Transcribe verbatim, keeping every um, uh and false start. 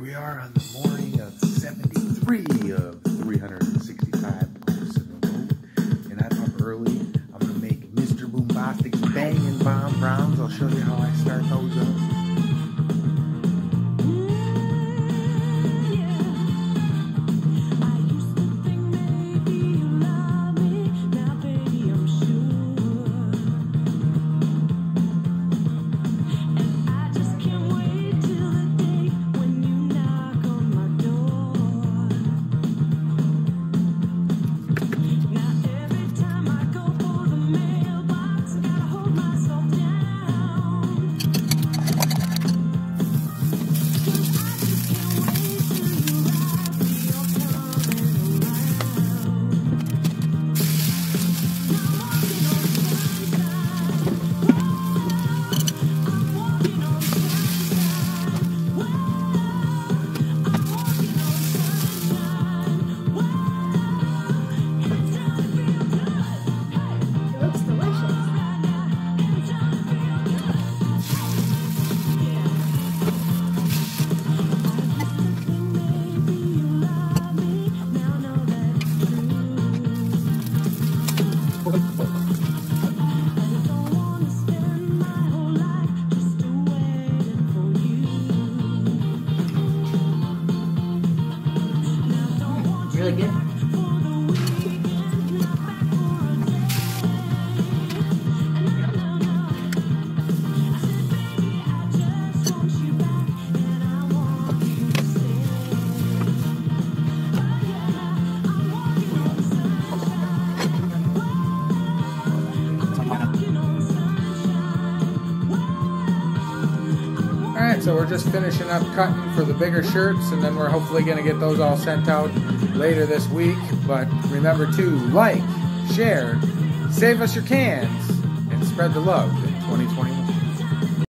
We are on the morning of seventy-three of three hundred sixty-five posts in the row, and I'm up early. I'm going to make Mister Boombastics Banging Bomb Browns. I'll show you how I start those up. Really good. Alright, so we're just finishing up cutting for the bigger shirts, and then we're hopefully going to get those all sent out later this week. But remember to like, share, save us your cans, and spread the love in twenty twenty-one.